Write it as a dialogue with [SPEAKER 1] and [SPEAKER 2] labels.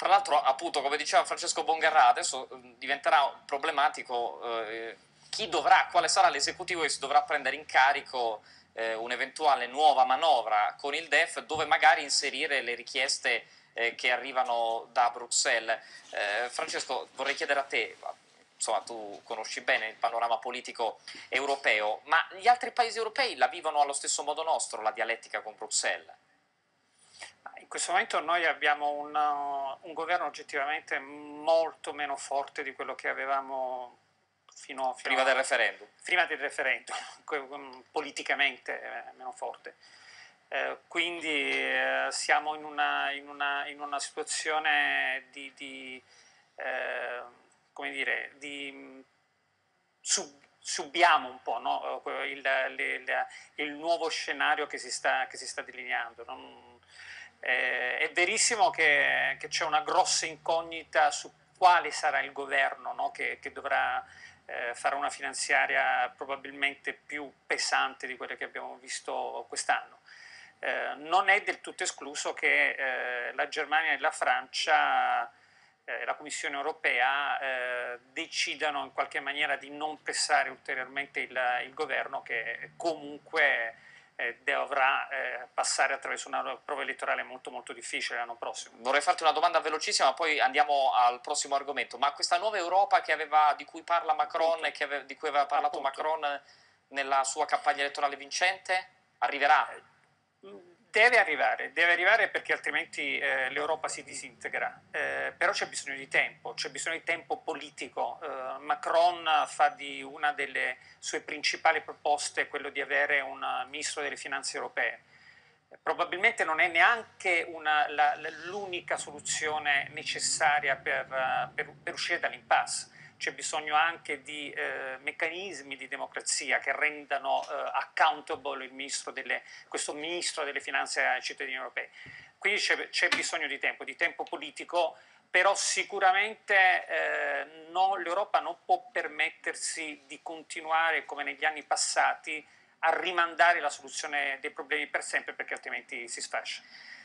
[SPEAKER 1] Tra l'altro, appunto, come diceva Francesco Bongarrà, adesso diventerà problematico quale sarà l'esecutivo che si dovrà prendere in carico un'eventuale nuova manovra con il DEF, dove magari inserire le richieste che arrivano da Bruxelles. Francesco, vorrei chiedere a te, insomma tu conosci bene il panorama politico europeo, ma gli altri paesi europei la vivono allo stesso modo nostro, la dialettica con Bruxelles?
[SPEAKER 2] In questo momento noi abbiamo un governo oggettivamente molto meno forte di quello che avevamo
[SPEAKER 1] Prima del referendum.
[SPEAKER 2] prima del referendum, politicamente meno forte. Quindi siamo in una situazione come dire, subiamo un po', no? Il nuovo scenario che si sta delineando. È verissimo che c'è una grossa incognita su quale sarà il governo, no? che dovrà fare una finanziaria probabilmente più pesante di quelle che abbiamo visto quest'anno. Non è del tutto escluso che la Germania e la Francia, la Commissione europea, decidano in qualche maniera di non pressare ulteriormente il governo, che comunque dovrà passare attraverso una prova elettorale molto molto difficile l'anno prossimo.
[SPEAKER 1] Vorrei farti una domanda velocissima, ma poi andiamo al prossimo argomento. Ma questa nuova Europa di cui parla Macron e di cui aveva parlato Macron nella sua campagna elettorale vincente, arriverà?
[SPEAKER 2] Deve arrivare perché altrimenti l'Europa si disintegra, però c'è bisogno di tempo politico. Macron fa di una delle sue principali proposte quello di avere un ministro delle finanze europee. Probabilmente non è neanche l'unica soluzione necessaria per uscire dall'impasse. C'è bisogno anche di meccanismi di democrazia che rendano accountable questo ministro delle finanze ai cittadini europei. Quindi c'è bisogno di tempo politico, però sicuramente l'Europa non può permettersi di continuare come negli anni passati a rimandare la soluzione dei problemi per sempre, perché altrimenti si sfascia.